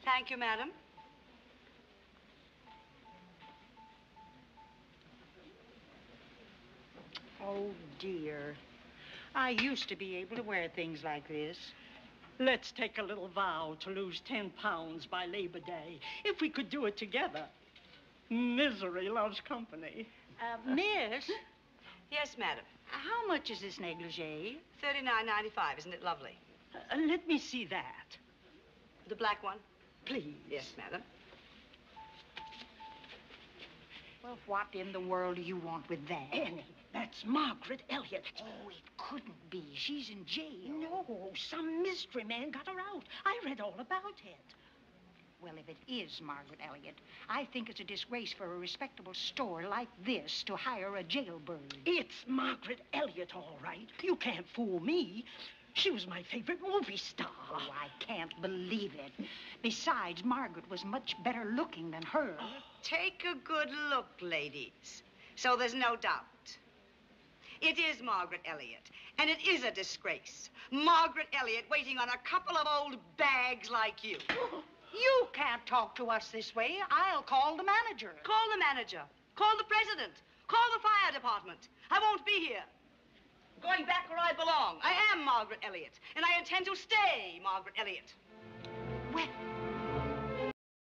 Thank you, madam. Oh, dear. I used to be able to wear things like this. Let's take a little vow to lose 10 pounds by Labor Day. If we could do it together. Misery loves company. Miss, Yes, madam. how much is this negligee? $39.95. Isn't it lovely? Let me see that. The black one? Please. Yes, madam. Well, what in the world do you want with that? Annie, that's Margaret Elliot. Oh, it couldn't be. She's in jail. No, some mystery man got her out. I read all about it. Well, if it is Margaret Elliot, I think it's a disgrace for a respectable store like this to hire a jailbird. It's Margaret Elliot, all right. You can't fool me. She was my favorite movie star. Oh, I can't believe it. Besides, Margaret was much better looking than her. Take a good look, ladies. So there's no doubt. It is Margaret Elliot, and it is a disgrace. Margaret Elliot waiting on a couple of old bags like you. You can't talk to us this way. I'll call the manager. Call the manager. Call the president. Call the fire department. I won't be here. Going back where I belong. I am Margaret Elliot, and I intend to stay Margaret Elliot.